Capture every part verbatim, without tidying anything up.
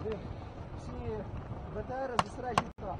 Всі БТРи зосереджені так.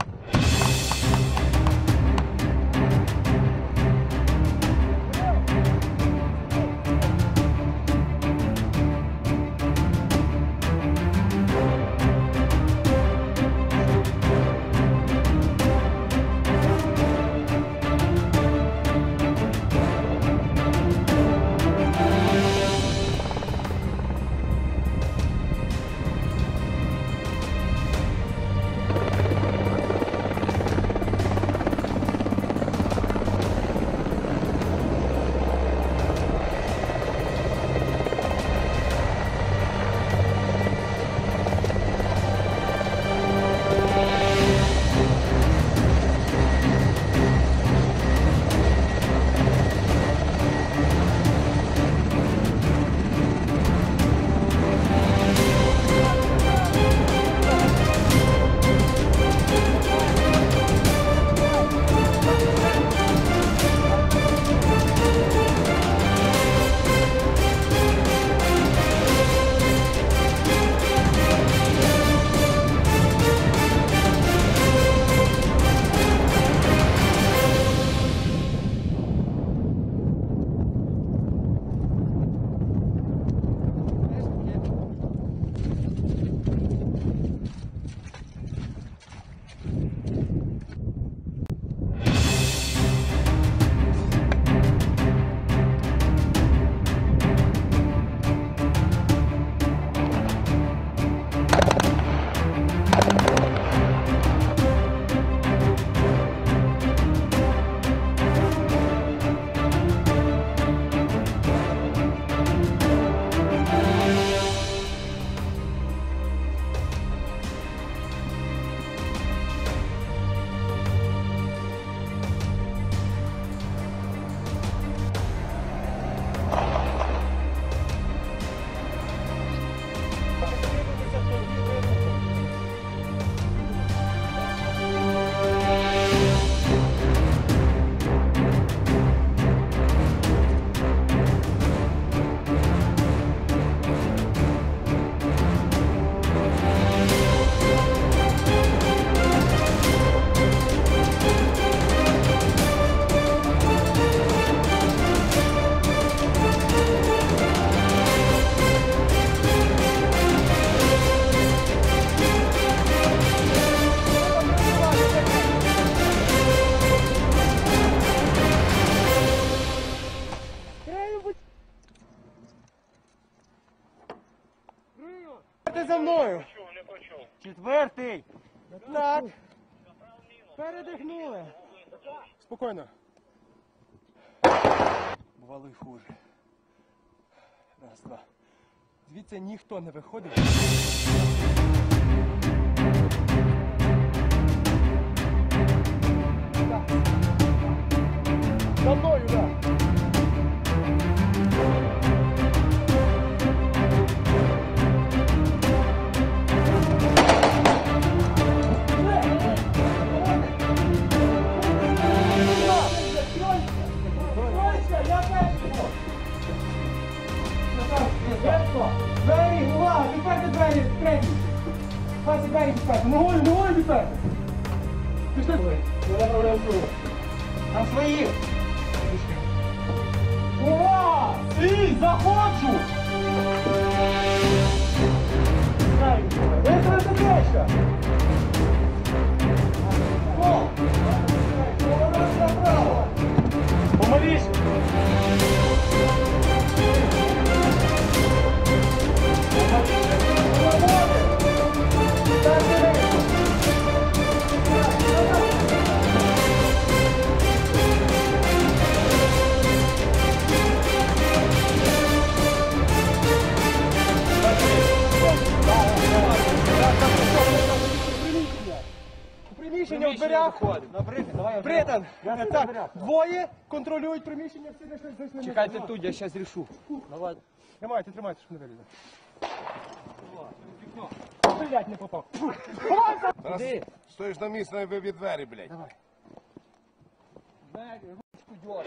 За мною. Четвертий. Так. Передихнули. Спокійно. Бувало й хуже. Раз, два. Звідси ніхто не виходить. За мною, так. Двері, увага, відперти двері, третій. Пасі двері відперти, ногою, ногою відперти. Пішли. Я направляю другу. Там свої. Увага! Стій, заходжу! Вистрати течка. О! Поворот направо. Помолись. Приміщення в дверях. Британ. Так, двоє контролюють приміщення. Всі зайшли, зайшли. Чекайте тут, я зараз рішу. Давай. Тримайте, тримайте, щоб не вилізли. Стрілять не попав. Раз стоїш на місці, не виб'є двері, блядь. Давай. Двері, ручку дьор.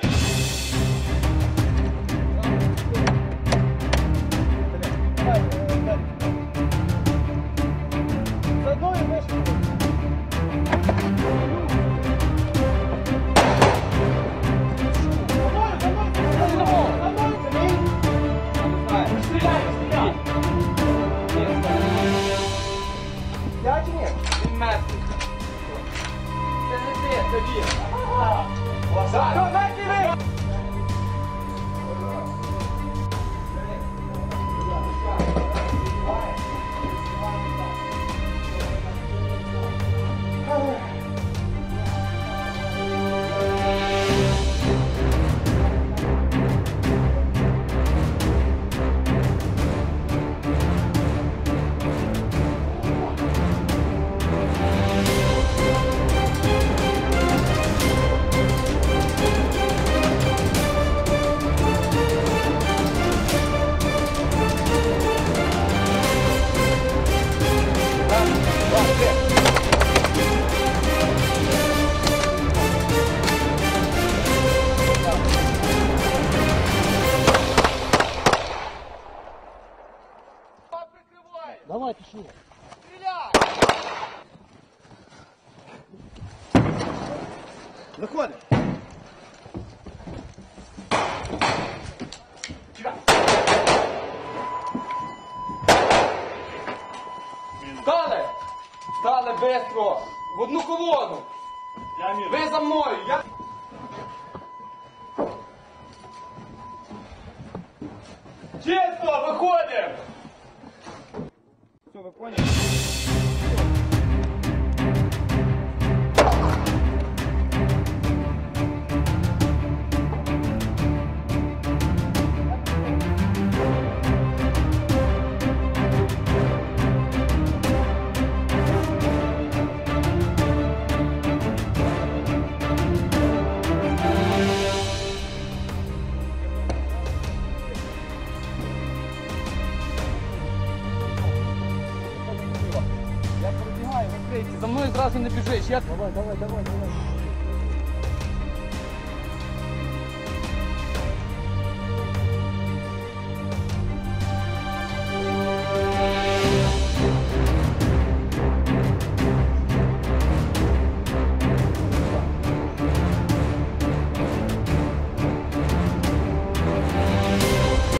Давай, двері. Так, дайте ви! Давай, пішли. Заходи. Стали! Стали бистро! В одну колону! Ви за мною! Я... Чисто! Виходимо! Все, ви поняли? Я пробігаю, відкрийте. За мною зразу не біжиш. Я... Давай, давай, давай, давай.